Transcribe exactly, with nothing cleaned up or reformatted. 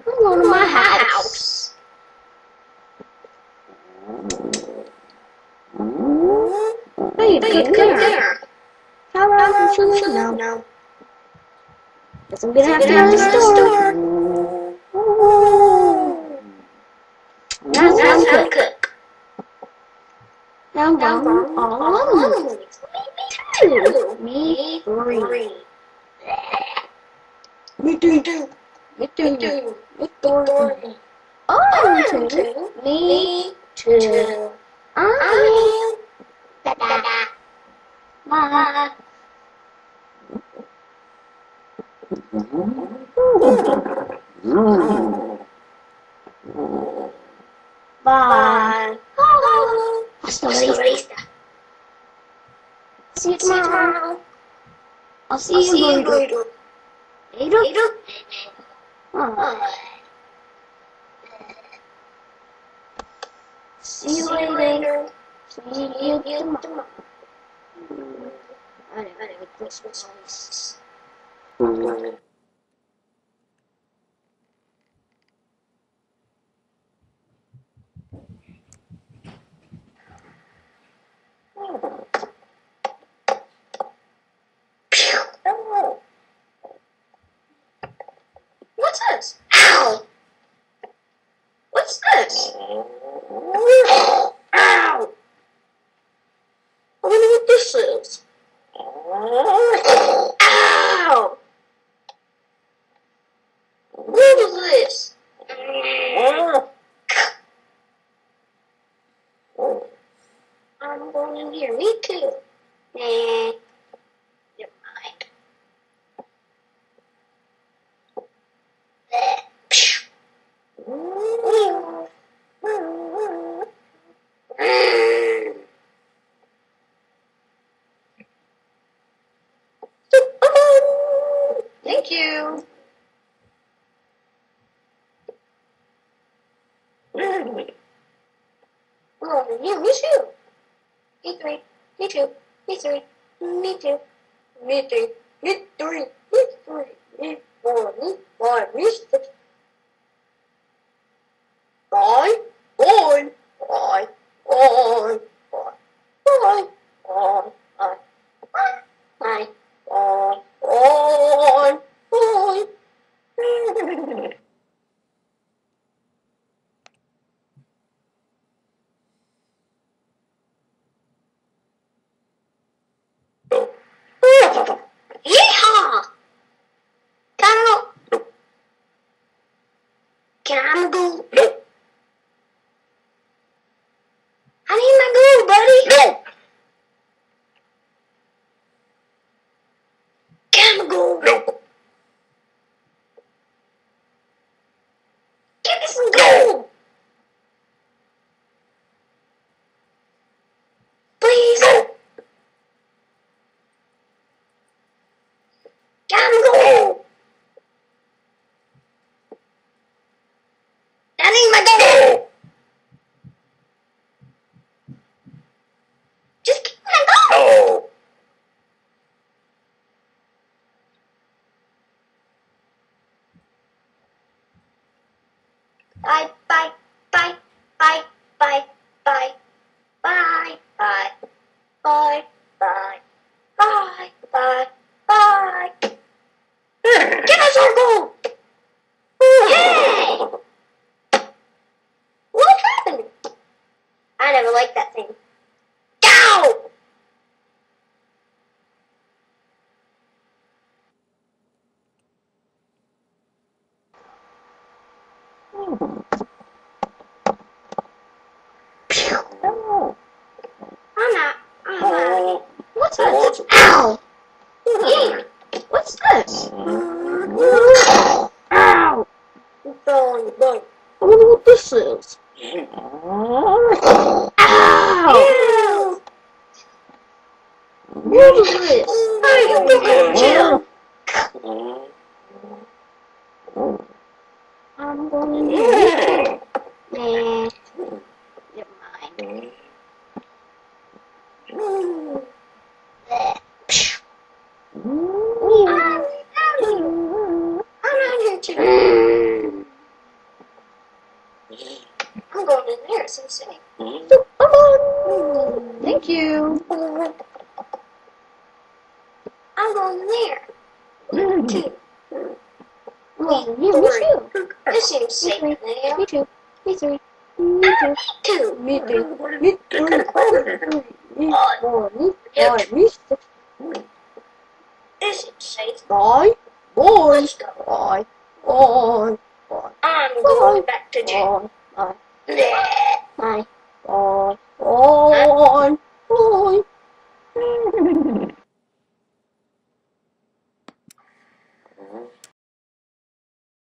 I'm going to my house. Hey, good dinner. How about some food? No. No. Guess I'm gonna have to go to the store. Now I'm cook. Now I'm going all alone. Two. Me three. Me too. Me too. Me three. I'm two. Me two. I'm da da da. Bye. Bye. Hasta la vista. See you tomorrow. I'll see you later. Later? Oh. See you later. See you tomorrow. I don't know what this was. What's this? Ow! What's this? Ow! I wonder what this is. Ow! What is this? I'm going in here. Me too. Nah. Never mind. Thank you. Oh, yeah, me too. Me three. Me too. Me three. Me too. Me three. Me three. Me three. Me four. Me five. Me six. Bye. Bye. Bye. Bye. Bye. Bye. Bye. Bye. Bye. Bye. Bye. Bye. Yeehaw! Can I go? Nope. I need my glue, buddy. No. Can I go? Nope. Give me some glue. Please. No. Can I go? I need my glue. Just give me my glue. No. Bye, bye, bye, bye, bye, bye, bye, bye, bye, bye, bye, bye, bye. Get a circle! Hey! What happened? I never liked that thing. Ow! I'm not. I'm not. What's this? Ow! Yeah. What's this? Ow! You fell on your butt. I wonder what this is. Ow! What is this? Hey, you go chill. I'm going here. Nah. Never mind. I'm not here today. I'm going there. Two. Well, yeah, me too. This seems safe Me now. Me too. Me three. Me too. Two. Me three. Me three. Me three. Me four. Me five. Me six. This is safe. Bye. Bye. Let's go. Bye. Bye. Bye. I'm going back to jail. Bye. Bye. Yeah.